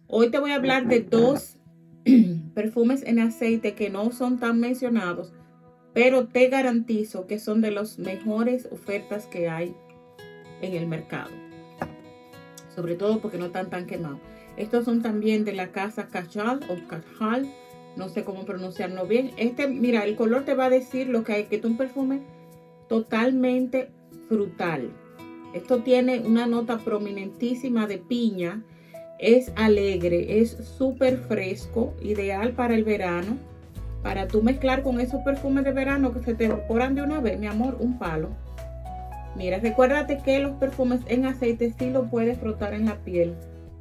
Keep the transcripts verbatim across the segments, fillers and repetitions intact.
Hoy te voy a hablar de dos perfumes en aceite que no son tan mencionados, pero te garantizo que son de las mejores ofertas que hay en el mercado. Sobre todo porque no están tan quemados. Estos son también de la casa Kajal o Kajal. No sé cómo pronunciarlo bien. Este, mira, el color te va a decir lo que hay, que es un perfume totalmente frutal. Esto tiene una nota prominentísima de piña. Es alegre, es súper fresco, ideal para el verano. Para tú mezclar con esos perfumes de verano que se te evaporan de una vez, mi amor, un palo. Mira, recuérdate que los perfumes en aceite sí lo puedes frotar en la piel.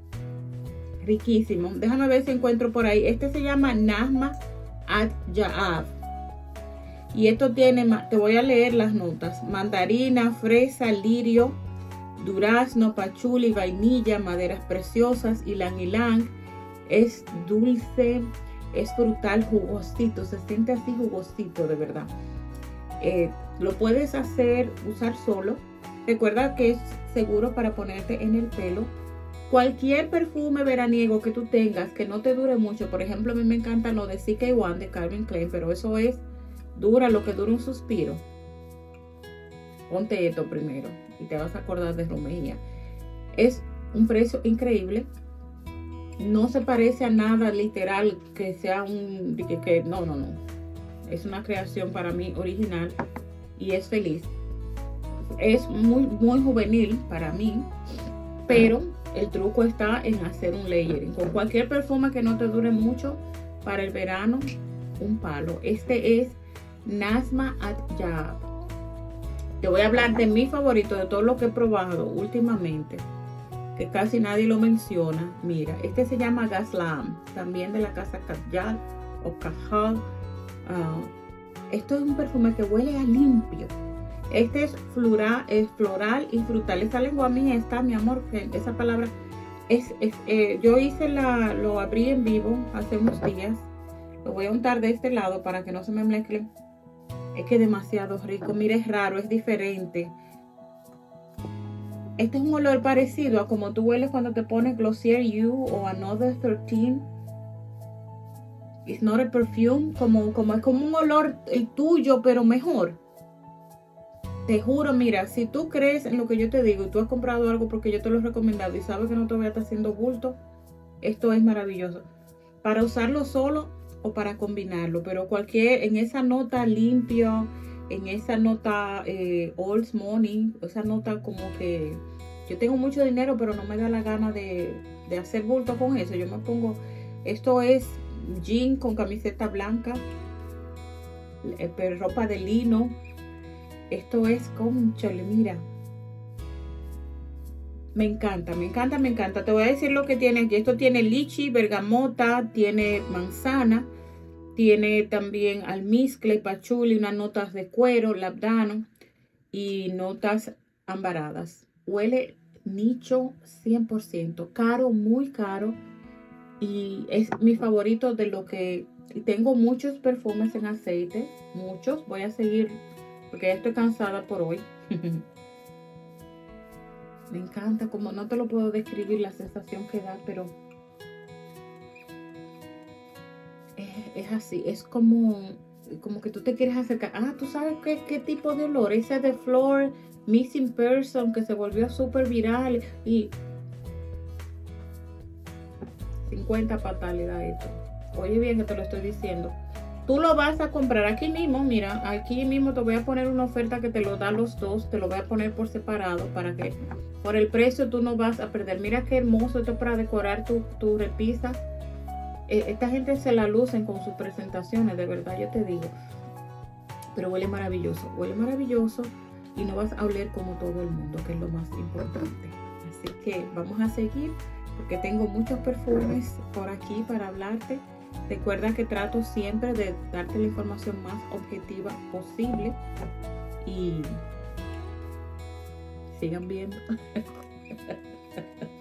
Riquísimo. Déjame ver si encuentro por ahí. Este se llama Nazma At-Ja'af. Y esto tiene, te voy a leer las notas. Mandarina, fresa, lirio, durazno, pachuli, vainilla, maderas preciosas, ylang ylang. Es dulce, es frutal, jugosito. Se siente así jugosito, de verdad. Eh, lo puedes hacer, usar solo. Recuerda que es seguro para ponerte en el pelo. Cualquier perfume veraniego que tú tengas que no te dure mucho. Por ejemplo, a mí me encanta lo de C K uno de Calvin Klein, pero eso es, dura lo que dura un suspiro. Ponte esto primero y te vas a acordar de Romejía. Es un precio increíble. No se parece a nada literal que sea un... Que, que, no, no, no. Es una creación para mí original y es feliz. Es muy, muy juvenil para mí, pero el truco está en hacer un layering. Con cualquier perfume que no te dure mucho para el verano, un palo. Este es Nazma At-Ja'af. Te voy a hablar de mi favorito, de todo lo que he probado últimamente, que casi nadie lo menciona. Mira, este se llama Gaslam, también de la casa Kajal o Kajal. Uh, esto es un perfume que huele a limpio. Este es floral, es floral y frutal. Esta lengua mía está, mi amor, que esa palabra es, es eh, yo hice la, lo abrí en vivo hace unos días. Lo voy a untar de este lado para que no se me mezcle. Es que es demasiado rico. Mira, es raro, es diferente. Este es un olor parecido a como tú hueles cuando te pones Glossier You o Another thirteen. It's not a perfume, como, como es como un olor el tuyo, pero mejor. Te juro, mira, si tú crees en lo que yo te digo y tú has comprado algo porque yo te lo he recomendado y sabes que no te voy a estar haciendo bulto, esto es maravilloso. Para usarlo solo o para combinarlo, pero cualquier, en esa nota limpia, en esa nota eh, old money, esa nota como que yo tengo mucho dinero pero no me da la gana de, de hacer bulto con eso. Yo me pongo, esto es jean con camiseta blanca, eh, ropa de lino. Esto es con chole, mira. Me encanta, me encanta, me encanta. Te voy a decir lo que tiene. Esto tiene lichi, bergamota, tiene manzana, tiene también almizcle, pachuli, unas notas de cuero, labdano y notas ambaradas. Huele nicho cien por ciento. Caro, muy caro. Y es mi favorito de lo que... Tengo muchos perfumes en aceite. Muchos. Voy a seguir porque ya estoy cansada por hoy. Me encanta, como no te lo puedo describir la sensación que da, pero es, es así, es como, como que tú te quieres acercar. Ah, ¿tú sabes qué, qué tipo de olor? Ese de Flor Missing Person que se volvió súper viral y cincuenta patas le da esto. Oye bien que te lo estoy diciendo. Tú lo vas a comprar aquí mismo, mira, aquí mismo te voy a poner una oferta que te lo da los dos, te lo voy a poner por separado para que por el precio tú no vas a perder. Mira qué hermoso esto para decorar tu, tu repisa. Eh, esta gente se la lucen con sus presentaciones, de verdad yo te digo. Pero huele maravilloso, huele maravilloso y no vas a oler como todo el mundo, que es lo más importante. Así que vamos a seguir porque tengo muchos perfumes por aquí para hablarte. Recuerda que trato siempre de darte la información más objetiva posible y sigan viendo.